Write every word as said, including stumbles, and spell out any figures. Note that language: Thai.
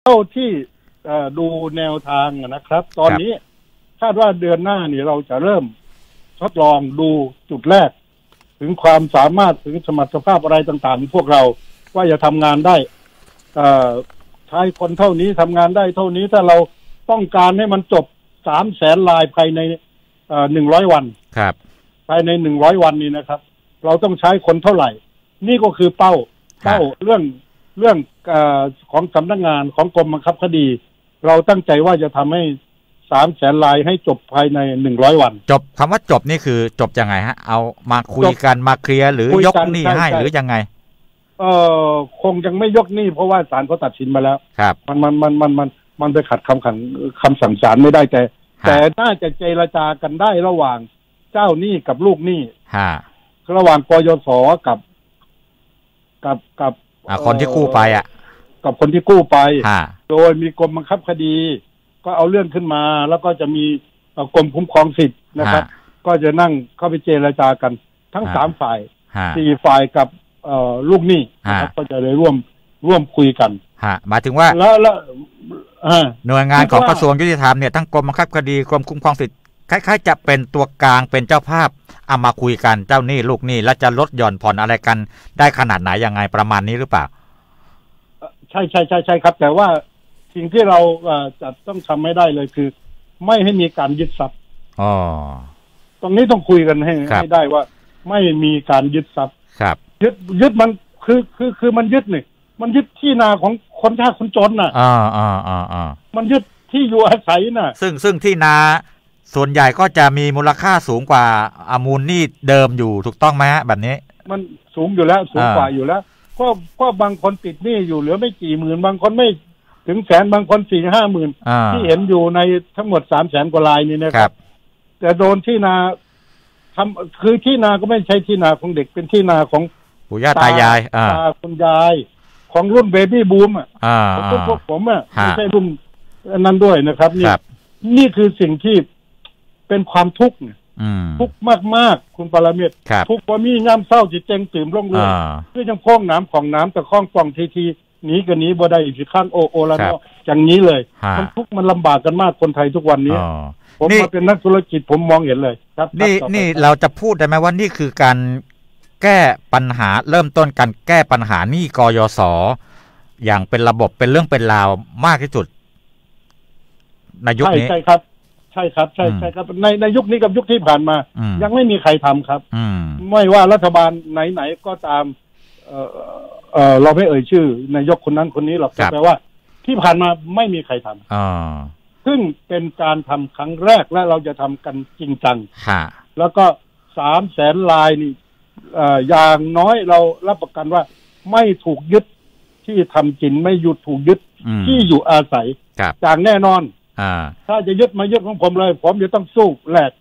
ท่าที่ดูแนวทางนะครับตอนนี้คาดว่าเดือนหน้านี่เราจะเริ่มทดลองดูจุดแรกถึงความสามารถถึงสมรรถภาพอะไรต่างๆพวกเราว่าจะทำงานได้ใช้คนเท่านี้ทำงานได้เท่านี้ถ้าเราต้องการให้มันจบสามแสนลายภายในหนึ่งร้อยวันครับภายในหนึ่งร้อยวันนี้นะครับเราต้องใช้คนเท่าไหร่นี่ก็คือเป้าเป้าเรื่องเรื่องอของสำนักงานของกรมบังคับคดีเราตั้งใจว่าจะทำให้สามแสนลายให้จบภายในหนึ่งร้อยวันจบคำว่าจบนี่คือจบยังไงฮะเอามาคุยกันมาเคลียร์หรือยกหนี้ให้หรือยังไงเออคงยังไม่ยกหนี้เพราะว่าศาลเขาตัดสินมาแล้วครับมันมันมันมันมันมันไปขัดคำขันคำสั่งศาลไม่ได้แต่แต่น่าจะเจรจากันได้ระหว่างเจ้าหนี้กับลูกหนี้ระหว่างกยศกับกับกับคนที่กู้ไปอ่ะกับคนที่กู้ไปโดยมีกรมบังคับคดีก็เอาเรื่องขึ้นมาแล้วก็จะมีกรมคุ้มครองสิทธิ์นะครับก็จะนั่งเข้าไปเจรจากันทั้งสามฝ่ายสี่ฝ่ายกับลูกหนี้นะครับก็จะเลยร่วมร่วมคุยกันหมายถึงว่าแล้วแล้วหน่วยงานของกระทรวงยุติธรรมเนี่ยทั้งกรมบังคับคดีกรมคุ้มครองสิทธิ์คล้ายๆจะเป็นตัวกลางเป็นเจ้าภาพเอามาคุยกันเจ้าหนี้ลูกหนี้แล้วจะลดหย่อนผ่อนอะไรกันได้ขนาดไหนยังไงประมาณนี้หรือเปล่าใช่ใช่ใช่ใช่ครับแต่ว่าสิ่งที่เราจะต้องทำไม่ได้เลยคือไม่ให้มีการยึดทรัพย์อ๋อตรงนี้ต้องคุยกันให้ให้ได้ว่าไม่มีการยึดทรัพย์ครับยึดยึดมันคือคือคือมันยึดนี่มันยึดที่นาของคนยากคนจนน่ะอ่าอ่าอ่าอ่ามันยึดที่อยู่อาศัยน่ะซึ่งซึ่งที่นาส่วนใหญ่ก็จะมีมูลค่าสูงกว่าอามูลนี่เดิมอยู่ถูกต้องไหมฮะแบบนี้มันสูงอยู่แล้วสูงกว่าอยู่แล้วก็ก็บางคนติดหนี้อยู่เหลือไม่กี่หมื่นบางคนไม่ถึงแสนบางคนสี่ห้าหมื่นที่เห็นอยู่ในทั้งหมดสามแสนกว่าลายนี่นะครับแต่โดนที่นาทำคือที่นาก็ไม่ใช่ที่นาของเด็กเป็นที่นาของปู่ย่าตายายตาคุณยายของรุ่นเบบี้บูมอ่ะของพวกผมอ่ะไม่ใช่รุ่นนั้นด้วยนะครับนี่นี่คือสิ่งที่เป็นความทุกข์ทุกข์มากๆคุณปรเมศทุกข์เพราะมีย่ำเศร้าจิตเจงตื่มร่องเรือคือยังพ้องน้ำของน้ำแต่คล้องป่องทีทีหนีกันนี้บ่ได้อีกข้างโอโอแล้วเนาะอย่างนี้เลยมันทุกข์มันลำบากกันมากคนไทยทุกวันนี้ผมมาเป็นนักธุรกิจผมมองเห็นเลยครับนี่นี่เราจะพูดได้ไหมว่านี่คือการแก้ปัญหาเริ่มต้นการแก้ปัญหาหนี้กยศอย่างเป็นระบบเป็นเรื่องเป็นราวมากที่สุดในยุคนี้ใช่ครับใช่ครับใช่ใช่ครับในในยุคนี้กับยุคที่ผ่านมายังไม่มีใครทำครับไม่ว่ารัฐบาลไหนๆก็ตามเออเออเราไม่เอ่ยชื่อนายกคนนั้นคนนี้หรอกแต่แปลว่าที่ผ่านมาไม่มีใครทำซึ่งเป็นการทำครั้งแรกและเราจะทำกันจริงจังแล้วก็สามแสนลายนี่อย่างน้อยเรารับประกันว่าไม่ถูกยึดที่ทำกินไม่หยุดถูกยึดที่อยู่อาศัยจากแน่นอนถ้าจะยึดมายึดของผมเลยผมจะต้องสู้แลก